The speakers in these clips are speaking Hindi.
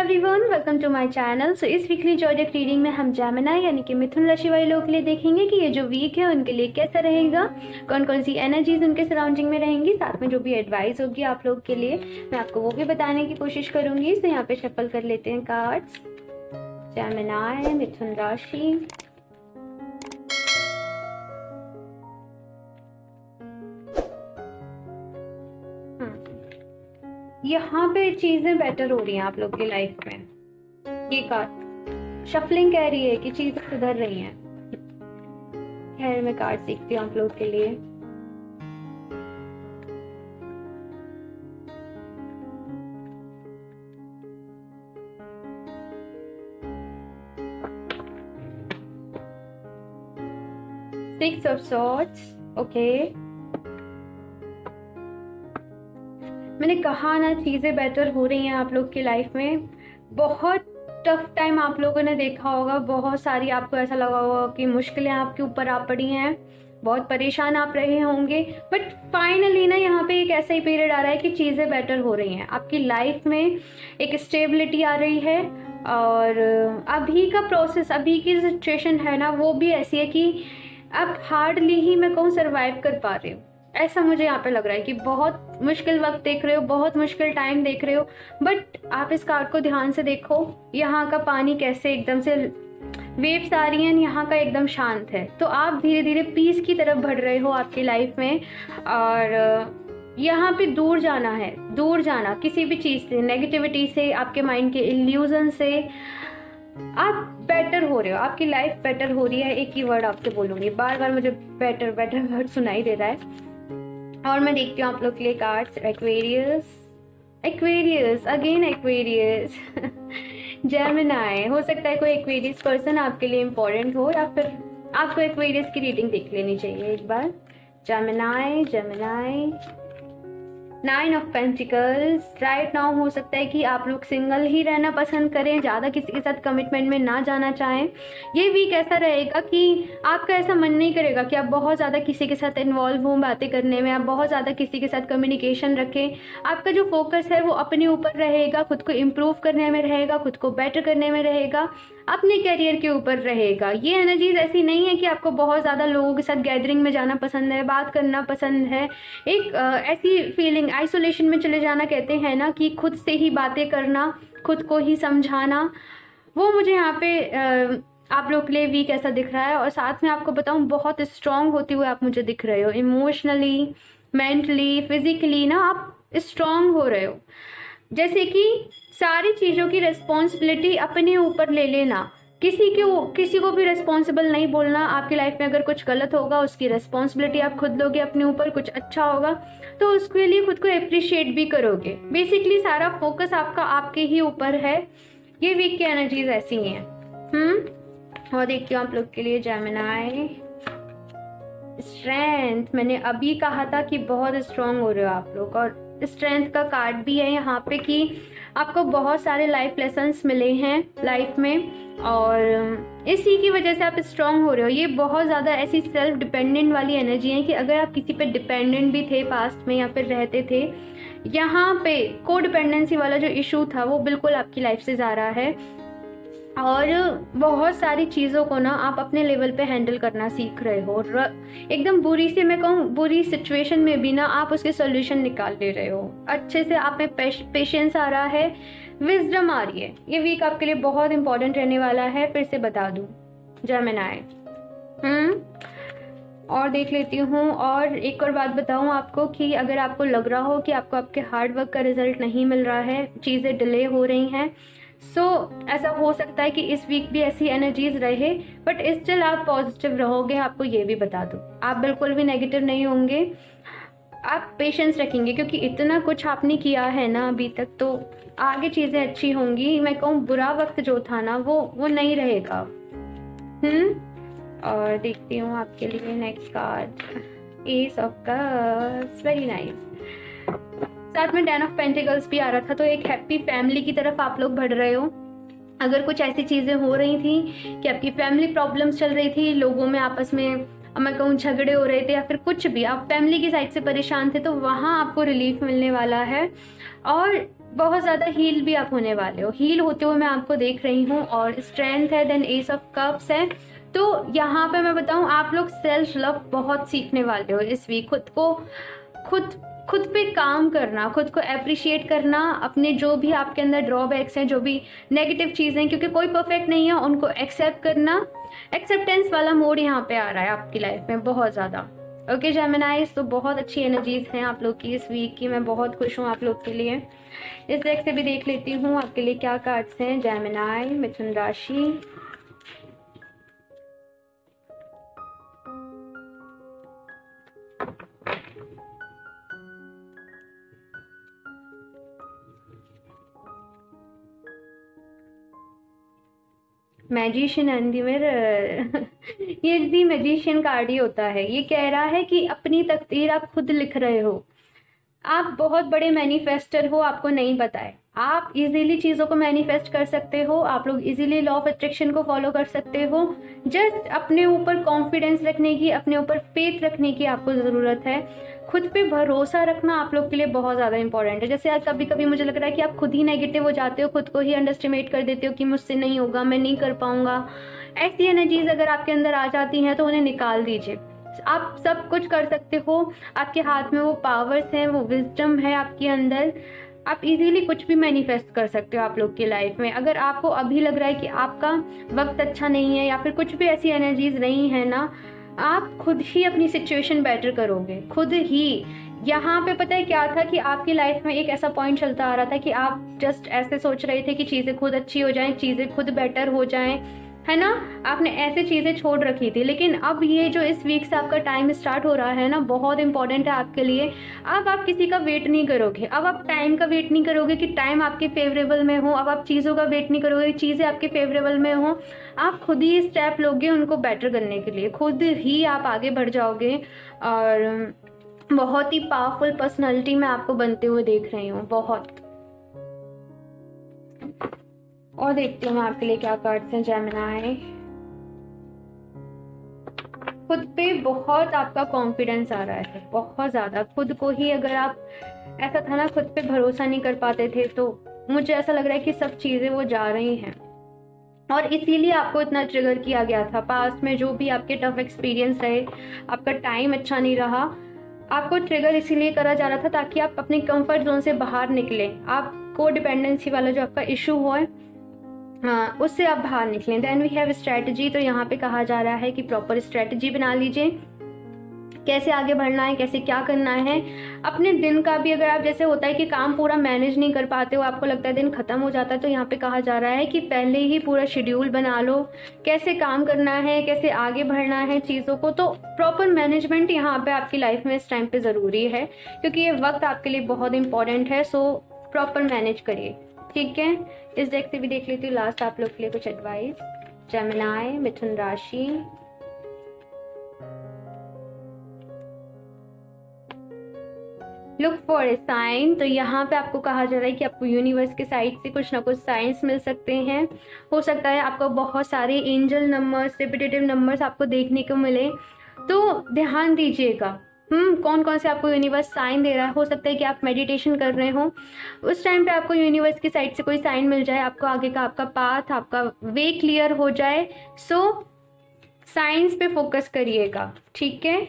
Everyone, welcome to my channel. So इस वीकली जॉडिक रीडिंग में हम जेमिनी यानी कि मिथुन राशि वाले लोगों के लिए देखेंगे कि ये जो वीक है उनके लिए कैसा रहेगा, कौन कौन सी एनर्जीज उनके सराउंडिंग में रहेंगी, साथ में जो भी एडवाइस होगी आप लोग के लिए मैं आपको वो भी बताने की कोशिश करूंगी। तो यहाँ पे शफल कर लेते हैं कार्ड्स। जेमिनी, मिथुन राशि, यहाँ पे चीजें बेटर हो रही हैं आप लोग की लाइफ में। ये कार्ड शफलिंग कह रही है कि चीजें सुधर रही हैं। खैर मैं कार्ड सीखती हूँ आप लोग के लिए। Six of swords, okay. मैंने कहा ना, चीज़ें बेटर हो रही हैं आप लोग की लाइफ में। बहुत टफ टाइम आप लोगों ने देखा होगा, बहुत सारी आपको ऐसा लगा होगा कि मुश्किलें आपके ऊपर आ पड़ी हैं, बहुत परेशान आप रहे होंगे। बट फाइनली ना यहाँ पे एक ऐसा ही पीरियड आ रहा है कि चीज़ें बेटर हो रही हैं आपकी लाइफ में, एक स्टेबिलिटी आ रही है। और अभी का प्रोसेस, अभी की सिचुएशन है ना, वो भी ऐसी है कि अब हार्डली ही मैं कहूँ सर्वाइव कर पा रही हूँ। ऐसा मुझे यहाँ पे लग रहा है कि बहुत मुश्किल वक्त देख रहे हो, बहुत मुश्किल टाइम देख रहे हो। बट आप इस कार्ड को ध्यान से देखो, यहाँ का पानी कैसे एकदम से वेव्स आ रही हैं, यहाँ का एकदम शांत है। तो आप धीरे धीरे पीस की तरफ बढ़ रहे हो आपकी लाइफ में। और यहाँ पे दूर जाना है, दूर जाना किसी भी चीज़ से, नेगेटिविटी से, आपके माइंड के इल्यूजन से। आप बेटर हो रहे हो, आपकी लाइफ बेटर हो रही है। एक ही वर्ड आपसे बोलूँगी, बार बार मुझे बेटर बेटर वर्ड सुनाई दे रहा है। और मैं देखती हूँ आप लोग के लिए cards. Aquarius, Aquarius, again Aquarius. Gemini, हो सकता है कोई एक्वेरियस पर्सन आपके लिए इम्पोर्टेंट हो, या फिर आपको एक्वेरियस की रीडिंग देख लेनी चाहिए एक बार। Gemini, Gemini, nine of pentacles. Right now हो सकता है कि आप लोग सिंगल ही रहना पसंद करें, ज़्यादा किसी के साथ कमिटमेंट में ना जाना चाहें। ये वीक ऐसा रहेगा कि आपका ऐसा मन नहीं करेगा कि आप बहुत ज़्यादा किसी के साथ इन्वॉल्व हों बातें करने में, आप बहुत ज़्यादा किसी के साथ कम्युनिकेशन रखें। आपका जो फोकस है वो अपने ऊपर रहेगा, खुद को इम्प्रूव करने में रहेगा, खुद को बेटर करने में रहेगा, अपने करियर के ऊपर रहेगा। ये एनर्जीज ऐसी नहीं है कि आपको बहुत ज़्यादा लोगों के साथ गैदरिंग में जाना पसंद है, बात करना पसंद है। एक ऐसी फीलिंग, आइसोलेशन में चले जाना कहते हैं ना, कि खुद से ही बातें करना, खुद को ही समझाना, वो मुझे यहाँ पे आप लोग के लिए वीक ऐसा दिख रहा है। और साथ में आपको बताऊँ, बहुत स्ट्रांग होते हुए आप मुझे दिख रहे हो, इमोशनली, मेंटली, फिजिकली ना आप स्ट्रांग हो रहे हो। जैसे कि सारी चीज़ों की रिस्पॉन्सिबिलिटी अपने ऊपर ले लेना, किसी को भी रिस्पॉन्सिबल नहीं बोलना। आपकी लाइफ में अगर कुछ गलत होगा उसकी रिस्पॉन्सिबिलिटी आप खुद लोगे अपने ऊपर, कुछ अच्छा होगा तो उसके लिए खुद को अप्रिशिएट भी करोगे। बेसिकली सारा फोकस आपका आपके ही ऊपर है। ये वीक की एनर्जीज ऐसी ही हैं। और देखती हूँ आप लोग के लिए जेमिनी, स्ट्रेंथ। मैंने अभी कहा था कि बहुत स्ट्रांग हो रहे हो आप लोग, और स्ट्रेंथ का कार्ड भी है यहाँ पे कि आपको बहुत सारे लाइफ लेसन्स मिले हैं लाइफ में, और इसी की वजह से आप स्ट्रांग हो रहे हो। ये बहुत ज़्यादा ऐसी सेल्फ डिपेंडेंट वाली एनर्जी है कि अगर आप किसी पे डिपेंडेंट भी थे पास्ट में या फिर रहते थे, यहाँ पे को डिपेंडेंसी वाला जो इशू था वो बिल्कुल आपकी लाइफ से जा रहा है। और बहुत सारी चीज़ों को ना आप अपने लेवल पे हैंडल करना सीख रहे हो। एकदम बुरी से, मैं कहूँ बुरी सिचुएशन में भी ना आप उसके सॉल्यूशन निकाल ले रहे हो अच्छे से। आप में पेशेंस आ रहा है, विजडम आ रही है। ये वीक आपके लिए बहुत इंपॉर्टेंट रहने वाला है, फिर से बता दूँ जेमिनी। और देख लेती हूँ। और एक और बात बताऊँ आपको कि अगर आपको लग रहा हो कि आपको आपके हार्ड वर्क का रिजल्ट नहीं मिल रहा है, चीज़ें डिले हो रही हैं, ऐसा हो सकता है कि इस वीक भी ऐसी एनर्जीज रहे, बट स्टिल आप पॉजिटिव रहोगे। आपको ये भी बता दूं, आप बिल्कुल भी नेगेटिव नहीं होंगे, आप पेशेंस रखेंगे, क्योंकि इतना कुछ आपने किया है ना अभी तक, तो आगे चीज़ें अच्छी होंगी। मैं कहूँ बुरा वक्त जो था ना वो नहीं रहेगा। और देखती हूँ आपके लिए next card, ace of cups, very nice. साथ में 10 ऑफ पेंटिकल्स भी आ रहा था, तो एक हैप्पी फैमिली की तरफ आप लोग बढ़ रहे हो। अगर कुछ ऐसी चीज़ें हो रही थी कि आपकी फैमिली प्रॉब्लम्स चल रही थी, लोगों में आपस में मैं कहूँ झगड़े हो रहे थे, या फिर कुछ भी आप फैमिली की साइड से परेशान थे, तो वहाँ आपको रिलीफ मिलने वाला है। और बहुत ज़्यादा हील भी आप होने वाले हो, हील होते हुए मैं आपको देख रही हूँ। और स्ट्रेंथ है, देन एस ऑफ कप्स है। तो यहाँ पे मैं बताऊँ, आप लोग सेल्फ लव बहुत सीखने वाले हो इस वीक। खुद पे काम करना, खुद को अप्रिशिएट करना, अपने जो भी आपके अंदर ड्रॉबैक्स हैं, जो भी नेगेटिव चीज़ें हैं, क्योंकि कोई परफेक्ट नहीं है, उनको एक्सेप्ट करना। एक्सेप्टेंस वाला मोड यहाँ पे आ रहा है आपकी लाइफ में बहुत ज़्यादा। ओके जेमिनाइज, तो बहुत अच्छी एनर्जीज हैं आप लोग की इस वीक की। मैं बहुत खुश हूँ आप लोग के लिए। इस डेक से भी देख लेती हूँ आपके लिए क्या कार्ड्स हैं। जेमिनाई, मिथुन राशि, मैजिशियन एंड दी मिरर। ये दी मैजिशियन कार्ड ही होता है। ये कह रहा है कि अपनी तकदीर आप खुद लिख रहे हो। आप बहुत बड़े मैनिफेस्टर हो, आपको नहीं पता है। आप इजीली चीज़ों को मैनिफेस्ट कर सकते हो। आप लोग इजीली लॉ ऑफ अट्रैक्शन को फॉलो कर सकते हो। जस्ट अपने ऊपर कॉन्फिडेंस रखने की, अपने ऊपर फेथ रखने की आपको ज़रूरत है। खुद पे भरोसा रखना आप लोग के लिए बहुत ज़्यादा इंपॉर्टेंट है। जैसे आज कभी कभी मुझे लग रहा है कि आप खुद ही नेगेटिव हो जाते हो, खुद को ही अंडरस्टिमेट कर देते हो कि मुझसे नहीं होगा, मैं नहीं कर पाऊंगा। ऐसी एनर्जीज अगर आपके अंदर आ जाती हैं तो उन्हें निकाल दीजिए। आप सब कुछ कर सकते हो, आपके हाथ में वो पावर्स हैं, वो विजडम है आपके अंदर। आप इजीली कुछ भी मैनिफेस्ट कर सकते हो आप लोग की लाइफ में। अगर आपको अभी लग रहा है कि आपका वक्त अच्छा नहीं है या फिर कुछ भी ऐसी एनर्जीज नहीं है ना, आप खुद ही अपनी सिचुएशन बेटर करोगे, खुद ही। यहाँ पे पता है क्या था कि आपकी लाइफ में एक ऐसा पॉइंट चलता आ रहा था कि आप जस्ट ऐसे सोच रहे थे कि चीज़ें खुद अच्छी हो जाएं, चीज़ें खुद बेटर हो जाएं, है ना। आपने ऐसे चीज़ें छोड़ रखी थी। लेकिन अब ये जो इस वीक से आपका टाइम स्टार्ट हो रहा है ना, बहुत इंपॉर्टेंट है आपके लिए। अब आप किसी का वेट नहीं करोगे। अब आप टाइम का वेट नहीं करोगे कि टाइम आपके फेवरेबल में हो। अब आप चीज़ों का वेट नहीं करोगे कि चीज़ें आपके फेवरेबल में हो। आप खुद ही स्टेप लोगे उनको बेटर करने के लिए, खुद ही आप आगे बढ़ जाओगे। और बहुत ही पावरफुल पर्सनालिटी मैं आपको बनते हुए देख रही हूँ, बहुत। और देखती हूँ मैं आपके लिए क्या कार्ड्स हैं जेमिनाई। खुद पे बहुत आपका कॉन्फिडेंस आ रहा है, बहुत ज़्यादा। खुद को ही, अगर आप ऐसा था ना, खुद पे भरोसा नहीं कर पाते थे, तो मुझे ऐसा लग रहा है कि सब चीज़ें वो जा रही हैं। और इसीलिए आपको इतना ट्रिगर किया गया था। पास्ट में जो भी आपके टफ एक्सपीरियंस रहे, आपका टाइम अच्छा नहीं रहा, आपको ट्रिगर इसीलिए करा जा रहा था ताकि आप अपने कंफर्ट जोन से बाहर निकलें। आपको डिपेंडेंसी वाला जो आपका इशू हुआ है, हाँ, उससे आप बाहर निकलें। Then we have strategy. तो यहाँ पे कहा जा रहा है कि प्रॉपर स्ट्रैटेजी बना लीजिए, कैसे आगे बढ़ना है, कैसे क्या करना है। अपने दिन का भी, अगर आप, जैसे होता है कि काम पूरा मैनेज नहीं कर पाते हो, आपको लगता है दिन खत्म हो जाता है, तो यहाँ पे कहा जा रहा है कि पहले ही पूरा शेड्यूल बना लो, कैसे काम करना है, कैसे आगे बढ़ना है चीज़ों को। तो प्रॉपर मैनेजमेंट यहाँ पे आपकी लाइफ में इस टाइम पे ज़रूरी है, क्योंकि ये वक्त आपके लिए बहुत इंपॉर्टेंट है। सो प्रॉपर मैनेज करिए, ठीक है। इस डेक से भी देख लेती हूँ लास्ट आप लोग के लिए कुछ एडवाइस। जेमिनाई, मिथुन राशि, लुक फॉर ए साइन। तो यहाँ पे आपको कहा जा रहा है कि आपको यूनिवर्स के साइड से कुछ ना कुछ साइंस मिल सकते हैं। हो सकता है आपको बहुत सारे एंजल नंबर्स, रिपीटेटिव नंबर्स आपको देखने को मिले, तो ध्यान दीजिएगा कौन कौन से आपको यूनिवर्स साइन दे रहा है। हो सकता है कि आप मेडिटेशन कर रहे हो, उस टाइम पे आपको यूनिवर्स की साइड से कोई साइन मिल जाए, आपको आगे का आपका पाथ, आपका वे क्लियर हो जाए। सो साइंस पे फोकस करिएगा, ठीक है।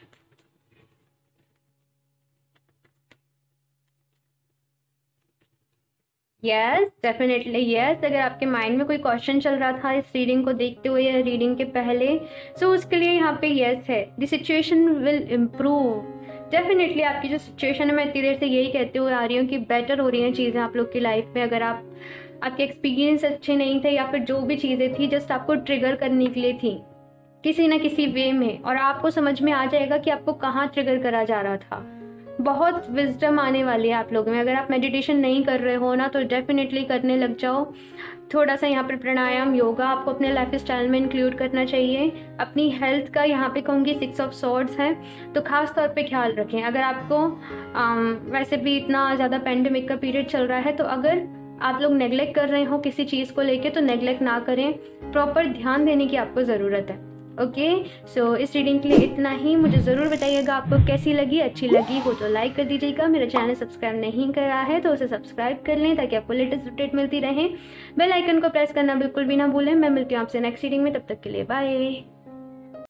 Yes, definitely yes. अगर आपके माइंड में कोई क्वेश्चन चल रहा था इस रीडिंग को देखते हुए या रीडिंग के पहले, सो उसके लिए यहाँ पे यस है। The situation will improve. Definitely आपकी जो सिचुएशन है, मैं इतनी देर से यही कहते हुए आ रही हूँ कि बेटर हो रही हैं चीज़ें आप लोग की लाइफ में। अगर आपके एक्सपीरियंस अच्छे नहीं थे, या फिर जो भी चीज़ें थी जस्ट आपको ट्रिगर करने के लिए थी किसी ना किसी वे में, और आपको समझ में आ जाएगा कि आपको कहाँ ट्रिगर करा जा रहा था। बहुत विजडम आने वाली है आप लोगों में। अगर आप मेडिटेशन नहीं कर रहे हो ना, तो डेफिनेटली करने लग जाओ। थोड़ा सा यहाँ पर प्राणायाम, योगा आपको अपने लाइफ स्टाइल में इंक्लूड करना चाहिए। अपनी हेल्थ का यहाँ पे कहूँगी 6 ऑफ सॉर्ड्स है, तो खास तौर पे ख्याल रखें। अगर आपको वैसे भी इतना ज़्यादा पेंडेमिक का पीरियड चल रहा है, तो अगर आप लोग नेग्लेक्ट कर रहे हो किसी चीज़ को लेके, तो नेग्लेक्ट ना करें। प्रॉपर ध्यान देने की आपको ज़रूरत है। ओके, सो इस रीडिंग के लिए इतना ही। मुझे ज़रूर बताइएगा आपको कैसी लगी। अच्छी लगी हो तो लाइक कर दीजिएगा। मेरा चैनल सब्सक्राइब नहीं करा है तो उसे सब्सक्राइब कर लें ताकि आपको लेटेस्ट अपडेट मिलती रहे। बेल आइकन को प्रेस करना बिल्कुल भी ना भूलें। मैं मिलती हूँ आपसे नेक्स्ट रीडिंग में, तब तक के लिए बाय।